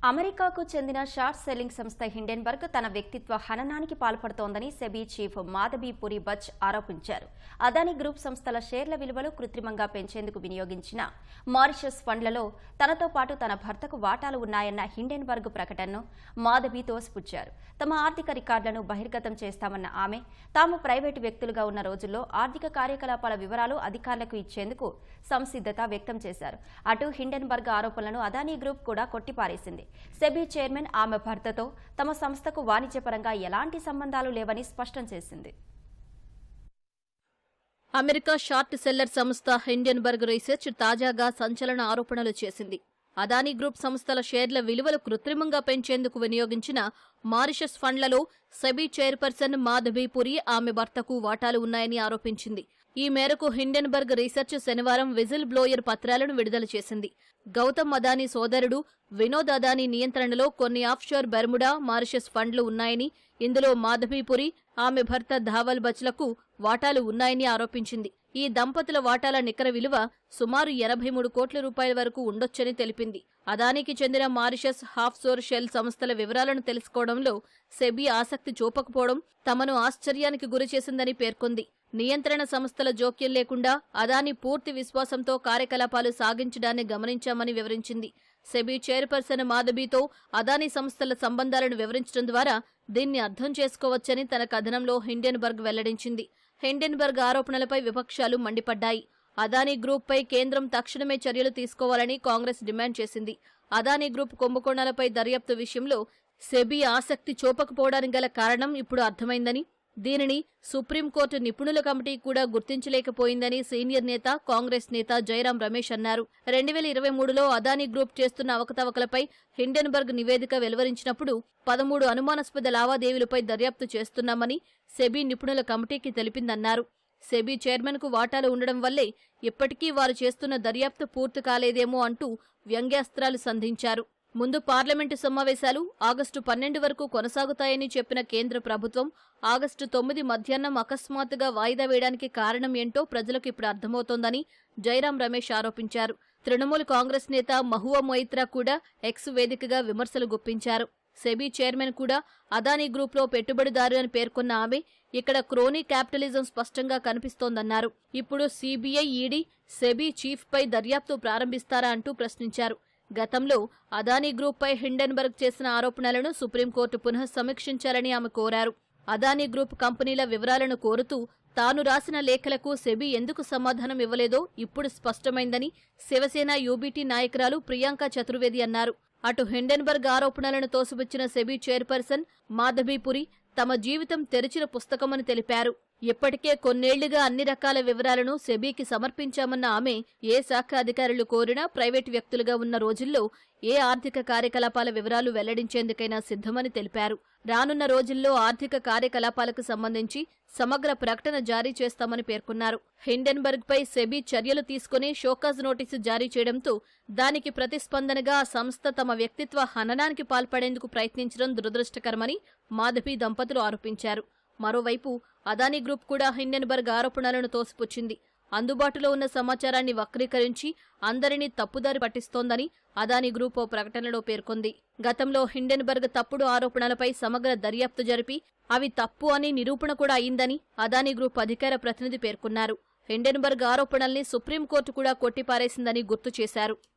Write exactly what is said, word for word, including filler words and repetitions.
అమెరికాకు చెందిన short selling సంస్థ హిండెన్బర్గ్ తన వ్యక్తిత్వ హననానికి పాల్పడుతోందని సెబీ చీఫ్ మాధవి పురి బచ్ ఆరోపించారు. అదానీ గ్రూప్ సంస్థల షేర్ల విలువలు కృత్రిమంగా పెంచేందుకు వినియోగించిన మారిషస్ ఫండ్లలో తనతో పాటు తన భర్తకు వాటాలు ఉన్నాయన్న హిండెన్బర్గ్ ప్రకటనను మాధవి తోసిపుచ్చారు. తమ ఆర్థిక రికార్డులను బహిర్గతం చేస్తామన్న ఆమె తాము ప్రైవేటు వ్యక్తులుగా ఉన్న రోజుల్లో ఆర్థిక కార్యకలాపాల వివరాలు అధికారులకు ఇచ్చేందుకు సంసిద్ధత వ్యక్తం చేశారు. అటు హిండెన్బర్గ్ ఆరోపణలను అదానీ గ్రూప్ కూడా కొట్టిపారేసింది. సెబీ చైర్మన్ ఆమె భర్తతో తమ సంస్థకు వాణిజ్యపరంగా ఎలాంటి సంబంధాలు లేవని స్పష్టం చేసింది. అమెరికా షార్ట్ సెల్లర్ సంస్థ హిండెన్బర్గ్ రీసెర్చ్ తాజాగా సంచలన ఆరోపణలు చేసింది. అదానీ గ్రూప్ సంస్థల షేర్ల విలువలు కృత్రిమంగా పెంచేందుకు వినియోగించిన మారిషస్ ఫండ్లలో సెబీ చైర్పర్సన్ మాధవి పురి ఆమె భర్తకు వాటాలు ఉన్నాయని ఆరోపించింది. ఈ మేరకు హిండెన్బర్గ్ రీసెర్చ్ శనివారం విజిల్ బ్లోయర్ పత్రాలను విడుదల చేసింది. గౌతమ్ అదానీ సోదరుడు వినోద్ అదానీ నియంత్రణలో కొన్ని ఆఫ్షోర్ బెర్ముడా, మారిషస్ ఫండ్లు ఉన్నాయని, ఇందులో మాధవీపురి, ఆమె భర్త ధావల్ బచ్లకు వాటాలు ఉన్నాయని ఆరోపించింది. ఈ దంపతుల వాటాల నికర విలువ సుమారు ఎనభై మూడు కోట్ల రూపాయల వరకు ఉండొచ్చని తెలిపింది. అదానికి చెందిన మారిషస్, హాఫ్షోర్ షెల్ సంస్థల వివరాలను తెలుసుకోవడంలో సెబీ ఆసక్తి చూపకపోవడం తమను ఆశ్చర్యానికి గురిచేసిందని పేర్కొంది. నియంత్రణ సంస్థల జోక్యం లేకుండా అదానీ పూర్తి విశ్వాసంతో కార్యకలాపాలు సాగించడాన్ని గమనించామని వివరించింది. సెబీ చైర్పర్సన్ మాధబీతో అదానీ సంస్థల సంబంధాలను వివరించడం ద్వారా దీన్ని అర్థం చేసుకోవచ్చని తన కథనంలో హిండెన్బర్గ్ వెల్లడించింది. హిండెన్బర్గ్ ఆరోపణలపై విపక్షాలు మండిపడ్డాయి. అదానీ గ్రూప్పై కేంద్రం తక్షణమే చర్యలు తీసుకోవాలని కాంగ్రెస్ డిమాండ్ చేసింది. అదానీ గ్రూప్ కుంభకోణాలపై దర్యాప్తు విషయంలో సెబీ ఆసక్తి చూపకపోవడానికి గల కారణం ఇప్పుడు అర్థమైందని, దీనిని సుప్రీంకోర్టు నిపుణుల కమిటీ కూడా గుర్తించలేకపోయిందని సీనియర్ నేత, కాంగ్రెస్ నేత జైరాం రమేష్ అన్నారు. రెండు వేల ఇరవై మూడులో అదానీ గ్రూప్ చేస్తున్న అవకతవకలపై హిండెన్బర్గ్ నివేదిక వెలువరించినప్పుడు పదమూడు అనుమానాస్పద లావాదేవీలపై దర్యాప్తు చేస్తున్నామని సెబీ నిపుణుల కమిటీకి తెలిపిందన్నారు. సెబీ చైర్మన్ కు వాటాలు ఉండడం వల్లే ఇప్పటికీ వారు చేస్తున్న దర్యాప్తు పూర్తి కాలేదేమో అంటూ వ్యంగ్యాస్త్రాలు సంధించారు. ముందు పార్లమెంటు సమావేశాలు ఆగస్టు పన్నెండు వరకు కొనసాగుతాయని చెప్పిన కేంద్ర ప్రభుత్వం ఆగస్టు తొమ్మిది మధ్యాహ్నం అకస్మాత్తుగా వాయిదా వేయడానికి కారణం ఏంటో ప్రజలకు ఇప్పుడు అర్థమవుతోందని జైరాం రమేష్ ఆరోపించారు. తృణమూల్ కాంగ్రెస్ నేత మహువా మొయిత్రా కూడా ఎక్స్ వేదికగా విమర్శలు గుప్పించారు. సెబీ చైర్మన్ కూడా అదానీ గ్రూప్లో పెట్టుబడిదారు అని పేర్కొన్న ఆమె ఇక్కడ క్రోనీ క్యాపిటలిజం స్పష్టంగా కనిపిస్తోందన్నారు. ఇప్పుడు సీబీఐ, ఈడీ సెబీ చీఫ్పై దర్యాప్తు ప్రారంభిస్తారా అంటూ ప్రశ్నించారు. గతంలో అదానీ గ్రూప్పై హిండెన్బర్గ్ చేసిన ఆరోపణలను సుప్రీంకోర్టు పునః సమీక్షించాలని ఆమె కోరారు. అదానీ గ్రూప్ కంపెనీల వివరాలను కోరుతూ తాను రాసిన లేఖలకు సెబీ ఎందుకు సమాధానం ఇవ్వలేదో ఇప్పుడు స్పష్టమైందని శివసేన యూబీటీ నాయకురాలు ప్రియాంక చతుర్వేది అన్నారు. అటు హిండెన్బర్గ్ ఆరోపణలను తోసిపుచ్చిన సెబీ చైర్పర్సన్ మాధవీపురి తమ జీవితం తెరిచిన పుస్తకమని తెలిపారు. ఇప్పటికే కొన్నేళ్లుగా అన్ని రకాల వివరాలను సెబీకి సమర్పించామన్న ఆమె ఏ శాఖ అధికారులు కోరినా ప్రైవేటు వ్యక్తులుగా ఉన్న రోజుల్లో ఏ ఆర్థిక కార్యకలాపాల వివరాలు వెల్లడించేందుకైనా సిద్ధమని తెలిపారు. రానున్న రోజుల్లో ఆర్థిక కార్యకలాపాలకు సంబంధించి సమగ్ర ప్రకటన జారీ చేస్తామని పేర్కొన్నారు. హిండెన్బర్గ్ పై సెబీ చర్యలు తీసుకుని షోకాజ్ నోటీసు జారీ చేయడంతో దానికి ప్రతిస్పందనగా ఆ సంస్థ తమ వ్యక్తిత్వ హననానికి పాల్పడేందుకు ప్రయత్నించడం దురదృష్టకరమని మాధవి దంపతులు ఆరోపించారు. మరోవైపు అదానీ గ్రూప్ కూడా హిండెన్బర్గ్ ఆరోపణలను తోసిపుచ్చింది. అందుబాటులో ఉన్న సమాచారాన్ని వక్రీకరించి అందరినీ తప్పుదారి పట్టిస్తోందని అదానీ గ్రూప్ ఓ ప్రకటనలో పేర్కొంది. గతంలో హిండెన్బర్గ్ తప్పుడు ఆరోపణలపై సమగ్ర దర్యాప్తు జరిపి అవి తప్పు అని నిరూపణ కూడా అయిందని అదానీ గ్రూప్ అధికార ప్రతినిధి పేర్కొన్నారు. హిండెన్బర్గ్ ఆరోపణల్ని సుప్రీంకోర్టు కూడా కొట్టిపారేసిందని గుర్తు చేశారు.